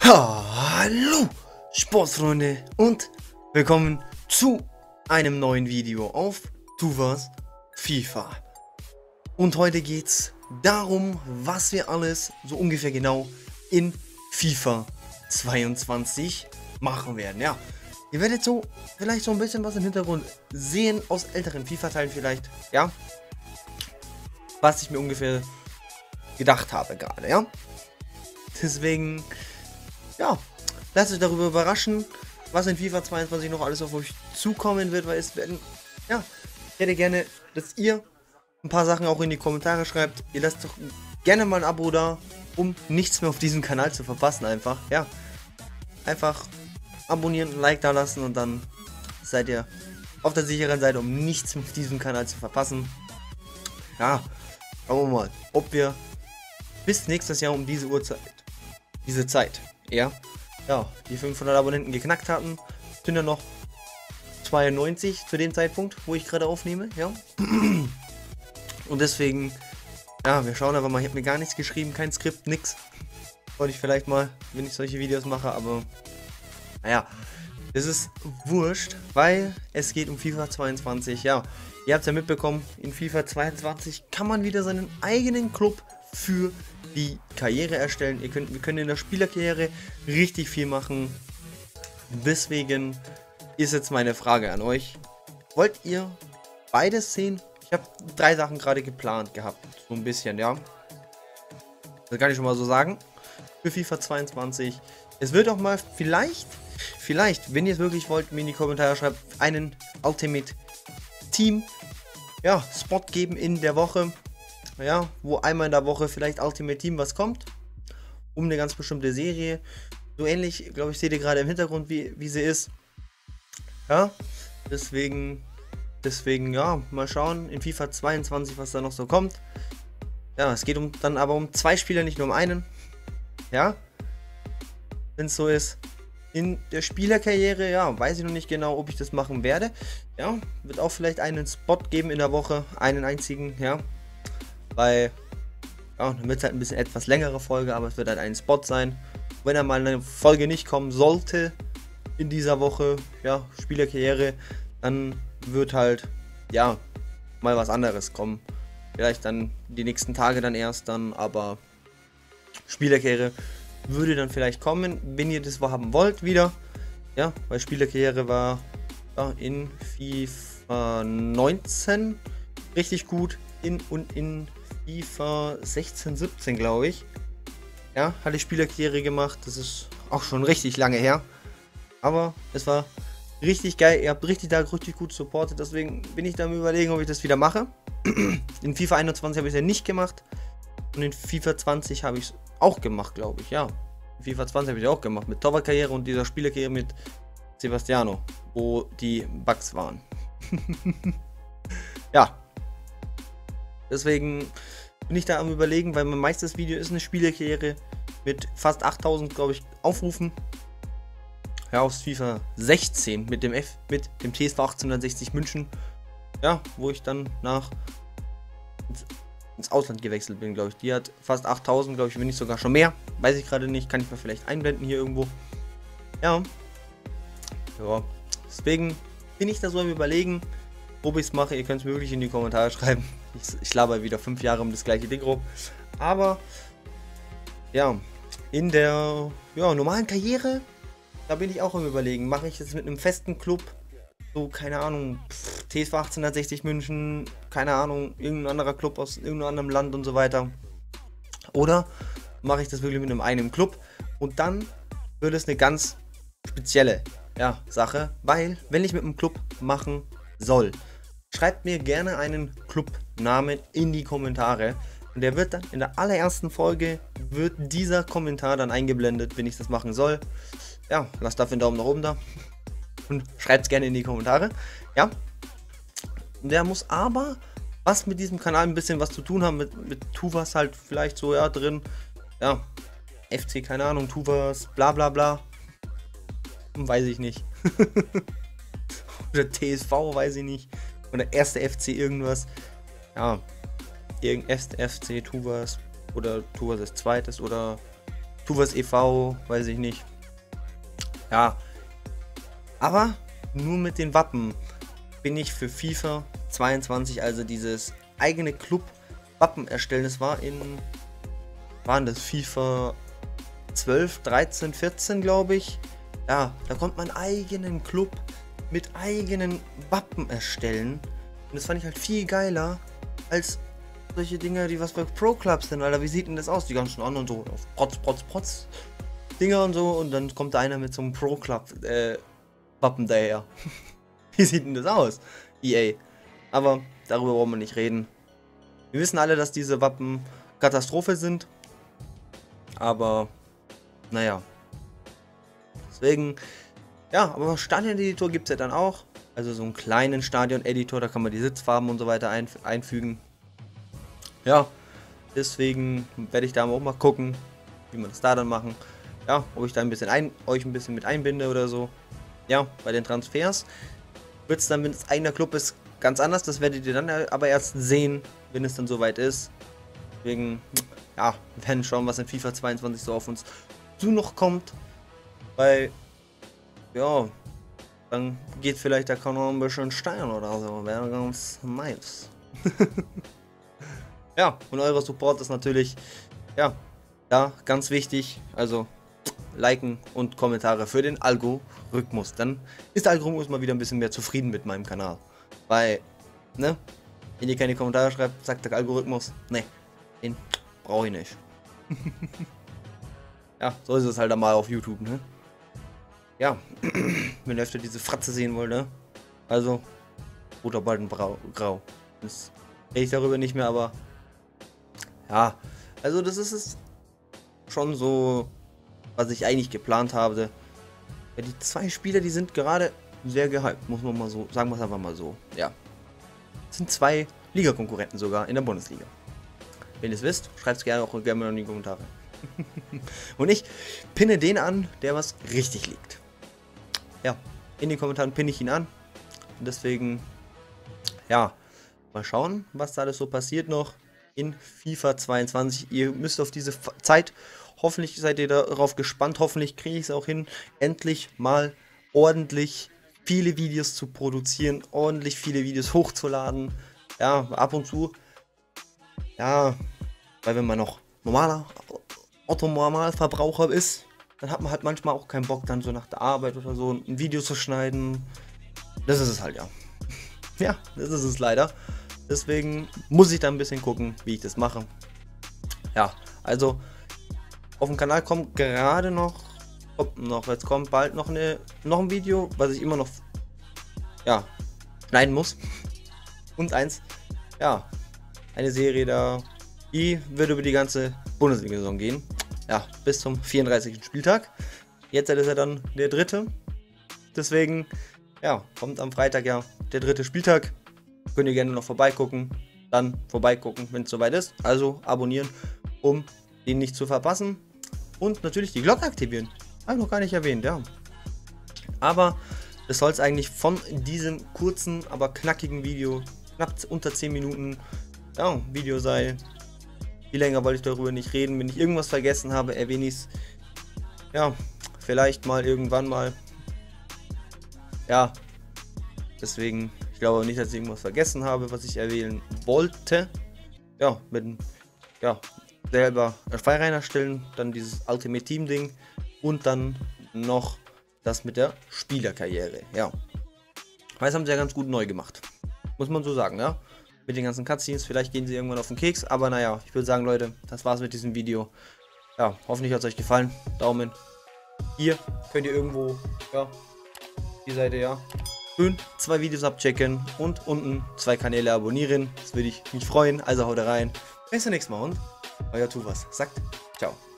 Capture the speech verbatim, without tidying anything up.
Hallo Sportsfreunde und willkommen zu einem neuen Video auf Tuvas FIFA. Und heute geht's darum, was wir alles so ungefähr genau in FIFA zweiundzwanzig machen werden. Ja, ihr werdet so vielleicht so ein bisschen was im Hintergrund sehen aus älteren FIFA-Teilen vielleicht, ja, was ich mir ungefähr gedacht habe gerade, ja. Deswegen, ja, lasst euch darüber überraschen, was in FIFA zweiundzwanzig noch alles auf euch zukommen wird, weil es werden, ja, ich hätte gerne, dass ihr ein paar Sachen auch in die Kommentare schreibt. Ihr lasst doch gerne mal ein Abo da, um nichts mehr auf diesem Kanal zu verpassen einfach, ja. Einfach abonnieren, ein Like da lassen und dann seid ihr auf der sicheren Seite, um nichts mehr auf diesem Kanal zu verpassen. Ja, schauen wir mal, ob wir bis nächstes Jahr um diese Uhrzeit, diese Zeit, ja, ja, die fünfhundert Abonnenten geknackt hatten. Sind ja noch zweiundneunzig zu dem Zeitpunkt, wo ich gerade aufnehme, ja. Und deswegen, ja, wir schauen einfach mal. Ich habe mir gar nichts geschrieben, kein Skript, nix. Wollte ich vielleicht mal, wenn ich solche Videos mache, aber naja, das ist wurscht, weil es geht um FIFA zweiundzwanzig, ja. Ihr habt es ja mitbekommen, in FIFA zweiundzwanzig kann man wieder seinen eigenen Club für die Karriere erstellen. Ihr könnt, wir können in der Spielerkarriere richtig viel machen. Deswegen ist jetzt meine Frage an euch. Wollt ihr beides sehen? Ich habe drei Sachen gerade geplant gehabt. So ein bisschen, ja. Das kann ich schon mal so sagen. Für FIFA zweiundzwanzig. Es wird auch mal vielleicht, vielleicht, wenn ihr es wirklich wollt, mir in die Kommentare schreibt, einen Ultimate Team, ja, Spot geben in der Woche. Ja, wo einmal in der Woche vielleicht Ultimate Team was kommt, um eine ganz bestimmte Serie. So ähnlich, glaube ich, seht ihr gerade im Hintergrund, wie, wie sie ist. Ja, deswegen, deswegen, ja, mal schauen in FIFA zweiundzwanzig, was da noch so kommt. Ja, es geht um, dann aber um zwei Spieler, nicht nur um einen. Ja, wenn es so ist. In der Spielerkarriere, ja, weiß ich noch nicht genau, ob ich das machen werde. Ja, wird auch vielleicht einen Spot geben in der Woche, einen einzigen, ja. Weil, ja, dann wird es halt ein bisschen etwas längere Folge, aber es wird halt ein Spot sein. Wenn da mal eine Folge nicht kommen sollte in dieser Woche, ja, Spielerkarriere, dann wird halt, ja, mal was anderes kommen. Vielleicht dann die nächsten Tage dann erst dann, aber Spielerkarriere würde dann vielleicht kommen, wenn ihr das haben wollt wieder. Ja, weil Spielerkarriere war ja, in FIFA neunzehn richtig gut in und in FIFA sechzehn, siebzehn, glaube ich. Ja, hatte ich Spielerkarriere gemacht. Das ist auch schon richtig lange her. Aber es war richtig geil. Ihr habt richtig da richtig gut supportet. Deswegen bin ich da am Überlegen, ob ich das wieder mache. In FIFA einundzwanzig habe ich es ja nicht gemacht. Und in FIFA zwanzig habe ich es auch gemacht, glaube ich. Ja, in FIFA zwanzig habe ich es auch gemacht. Mit Torwartkarriere und dieser Spielerkarriere mit Sebastiano. Wo die Bugs waren. Ja. Deswegen bin ich da am Überlegen, weil mein meistes Video ist eine Spielerkarriere mit fast achttausend, glaube ich, Aufrufen. Ja, aus FIFA sechzehn mit dem F, mit dem T S V achtzehnhundertsechzig München. Ja, wo ich dann nach ins, ins Ausland gewechselt bin, glaube ich. Die hat fast achttausend, glaube ich, wenn nicht sogar schon mehr. Weiß ich gerade nicht, kann ich mir vielleicht einblenden hier irgendwo. Ja. Ja, deswegen bin ich da so am Überlegen, ob ich es mache. Ihr könnt es mir wirklich in die Kommentare schreiben. Ich, ich laber wieder fünf Jahre um das gleiche Ding rum. Aber ja, in der ja, normalen Karriere, da bin ich auch am Überlegen. Mache ich das mit einem festen Club? So, keine Ahnung, pff, T S V achtzehnhundertsechzig München, keine Ahnung, irgendein anderer Club aus irgendeinem anderen Land und so weiter. Oder mache ich das wirklich mit einem einen Club? Und dann wird es eine ganz spezielle ja, Sache, weil, wenn ich mit einem Club machen soll, schreibt mir gerne einen Clubnamen in die Kommentare und der wird dann in der allerersten Folge, wird dieser Kommentar dann eingeblendet, wenn ich das machen soll. Ja, lasst dafür einen Daumen nach oben da und schreibt es gerne in die Kommentare. Ja, der muss aber was mit diesem Kanal ein bisschen was zu tun haben, mit, mit Tuvas halt vielleicht so, ja, drin. Ja, F C, keine Ahnung, Tuvas, bla bla bla. Weiß ich nicht. Oder T S V, weiß ich nicht. Oder erste F C irgendwas. Ja, irgend erste F C Tuvas. Oder Tuvas ist zweites. Oder Tuvas e V, weiß ich nicht. Ja, aber nur mit den Wappen bin ich für FIFA zweiundzwanzig, also dieses eigene Club-Wappen erstellen. Das war in, waren das FIFA zwölf, dreizehn, vierzehn, glaube ich. Ja, da konnte man einen eigenen Club mit eigenen Wappen erstellen. Und das fand ich halt viel geiler als solche Dinger, die was bei Pro Clubs sind, Alter. Wie sieht denn das aus? Die ganzen anderen so auf Protz, Protz, Protz Dinger und so. Und dann kommt da einer mit so einem Pro Club äh, Wappen daher. Wie sieht denn das aus? E A. Aber darüber wollen wir nicht reden. Wir wissen alle, dass diese Wappen Katastrophe sind. Aber, naja. Deswegen, ja, aber Stadion-Editor gibt es ja dann auch. Also so einen kleinen Stadion-Editor, da kann man die Sitzfarben und so weiter einf einfügen. Ja, deswegen werde ich da auch mal gucken, wie man das da dann machen. Ja, ob ich da ein bisschen ein, euch ein bisschen mit einbinde oder so. Ja, bei den Transfers wird es dann, wenn es eigener Club ist, ganz anders. Das werdet ihr dann aber erst sehen, wenn es dann soweit ist. Deswegen, ja, wir werden schauen, was in FIFA zweiundzwanzig so auf uns zu noch kommt. Weil, ja, dann geht vielleicht der Kanal ein bisschen steil oder so. Wäre ganz nice. Ja, und euer Support ist natürlich, ja, da ganz wichtig. Also, liken und Kommentare für den Algorithmus. Dann ist der Algorithmus mal wieder ein bisschen mehr zufrieden mit meinem Kanal. Weil, ne, wenn ihr keine Kommentare schreibt, sagt der Algorithmus, ne, den brauche ich nicht. Ja, so ist es halt einmal auf YouTube, ne? Ja, wenn ihr öfter diese Fratze sehen wollt, ne? Also, roter Balken grau. Das rede ich darüber nicht mehr, aber ja, also das ist es schon so, was ich eigentlich geplant habe. Ja, die zwei Spieler, die sind gerade sehr gehypt, muss man mal so, sagen wir es einfach mal so. Ja, das sind zwei Ligakonkurrenten sogar in der Bundesliga. Wenn ihr es wisst, schreibt es gerne auch gerne mal in die Kommentare. Und ich pinne den an, der was richtig liegt. Ja, in den Kommentaren pinne ich ihn an. Und deswegen, ja, mal schauen, was da alles so passiert noch in FIFA zweiundzwanzig. Ihr müsst auf diese Zeit, hoffentlich seid ihr darauf gespannt, hoffentlich kriege ich es auch hin, endlich mal ordentlich viele Videos zu produzieren, ordentlich viele Videos hochzuladen. Ja, ab und zu, ja, weil wenn man noch normaler Otto-Normalverbraucher ist, dann hat man halt manchmal auch keinen Bock, dann so nach der Arbeit oder so ein Video zu schneiden. Das ist es halt, ja. Ja, das ist es leider. Deswegen muss ich da ein bisschen gucken, wie ich das mache. Ja, also auf dem Kanal kommt gerade noch, kommt noch, jetzt kommt bald noch, eine, noch ein Video, was ich immer noch, ja, schneiden muss. Und eins, ja, eine Serie da, die wird über die ganze Bundesliga-Saison gehen. Ja, bis zum vierunddreißigsten Spieltag. Jetzt ist er dann der dritte. Deswegen, ja, kommt am Freitag ja der dritte Spieltag. Könnt ihr gerne noch vorbeigucken. Dann vorbeigucken, wenn es soweit ist. Also abonnieren, um den nicht zu verpassen. Und natürlich die Glocke aktivieren. Habe ich noch gar nicht erwähnt, ja. Aber das soll es eigentlich von diesem kurzen, aber knackigen Video, knapp unter zehn Minuten, ja, Video sein. Viel länger wollte ich darüber nicht reden. Wenn ich irgendwas vergessen habe, erwähne ich es. Ja, vielleicht mal irgendwann mal. Ja, deswegen, ich glaube nicht, dass ich irgendwas vergessen habe, was ich erwähnen wollte. Ja, mit ja, selber Verein erstellen, dann dieses Ultimate Team Ding und dann noch das mit der Spielerkarriere. Ja, das haben sie ja ganz gut neu gemacht. Muss man so sagen, ja. Mit den ganzen Cutscenes, vielleicht gehen sie irgendwann auf den Keks, aber naja, ich würde sagen, Leute, das war's mit diesem Video. Ja, hoffentlich hat es euch gefallen. Daumen. Hier könnt ihr irgendwo, ja, die Seite, ja, schön zwei Videos abchecken und unten zwei Kanäle abonnieren. Das würde ich mich freuen. Also haut rein. Bis zum nächsten Mal und euer Tuvas sagt ciao.